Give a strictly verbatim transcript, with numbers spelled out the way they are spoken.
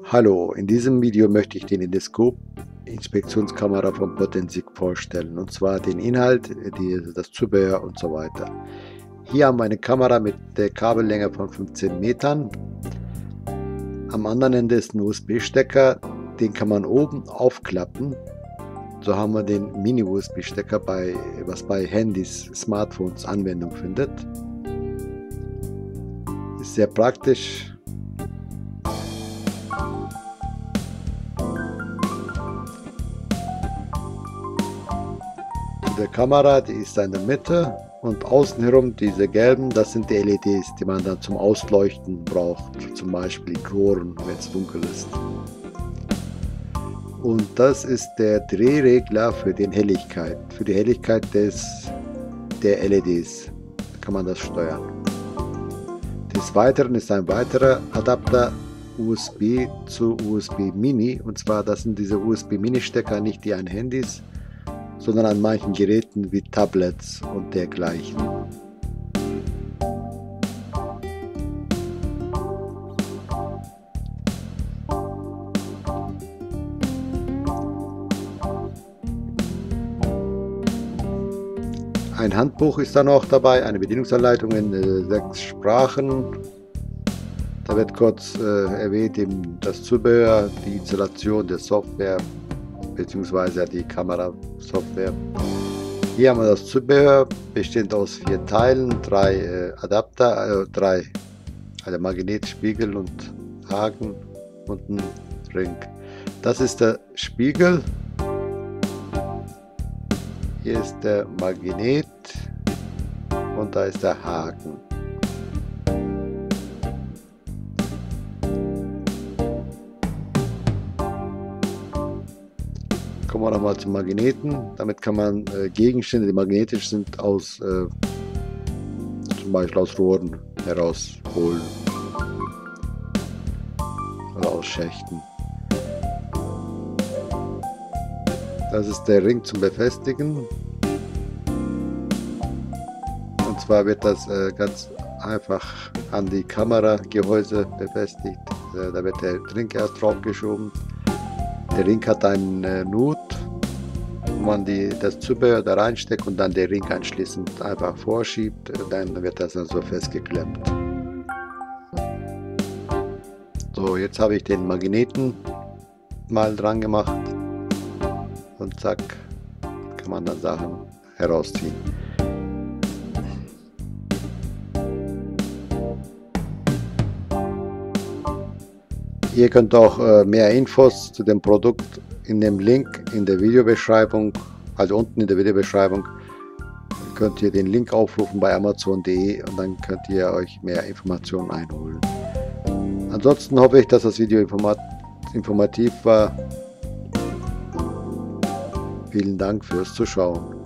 Hallo, in diesem Video möchte ich den Indescope-Inspektionskamera von Potensic vorstellen, und zwar den Inhalt, die, das Zubehör und so weiter. Hier haben wir eine Kamera mit der Kabellänge von fünfzehn Metern. Am anderen Ende ist ein U S B-Stecker, den kann man oben aufklappen. So haben wir den Mini-U S B-Stecker, bei, was bei Handys, Smartphones Anwendung findet. Ist sehr praktisch. Der Kamera, die ist in der Mitte, und außen herum diese gelben, das sind die L E Ds, die man dann zum Ausleuchten braucht, zum Beispiel in Rohren, wenn es dunkel ist. Und das ist der Drehregler für die Helligkeit, für die Helligkeit des, der L E Ds. Da kann man das steuern. Des Weiteren ist ein weiterer Adapter U S B zu U S B Mini, und zwar das sind diese U S B Mini Stecker, nicht die an Handys, sondern an manchen Geräten wie Tablets und dergleichen. Ein Handbuch ist dann auch dabei, eine Bedienungsanleitung in äh, sechs Sprachen. Da wird kurz äh, erwähnt eben das Zubehör, die Installation der Software bzw. die Kamerasoftware. Hier haben wir das Zubehör, bestehend aus vier Teilen, drei äh, Adapter, äh, drei also Magnetspiegel und Haken und ein Ring. Das ist der Spiegel. Hier ist der Magnet und da ist der Haken. Kommen wir nochmal zum Magneten. Damit kann man äh, Gegenstände, die magnetisch sind, aus äh, zum Beispiel aus Rohren herausholen oder aus Schächten. Das ist der Ring zum Befestigen. Und zwar wird das äh, ganz einfach an die Kameragehäuse befestigt. Äh, da wird der Ring erst draufgeschoben. Der Ring hat einen äh, Nut, wo man die, das Zubehör da reinsteckt und dann der Ring anschließend einfach vorschiebt. Dann wird das dann so festgeklemmt. So, jetzt habe ich den Magneten mal dran gemacht. Und zack, kann man dann Sachen herausziehen. Ihr könnt auch äh, mehr Infos zu dem Produkt in dem Link in der Videobeschreibung, also unten in der Videobeschreibung, könnt ihr den Link aufrufen bei amazon punkt de und dann könnt ihr euch mehr Informationen einholen. Ansonsten hoffe ich, dass das Video informat informativ war. Vielen Dank fürs Zuschauen.